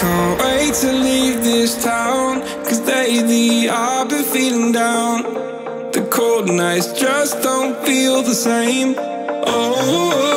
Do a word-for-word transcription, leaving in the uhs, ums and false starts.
Can't wait to leave this town, cause lately I've been feeling down. The cold nights just don't feel the same. Oh,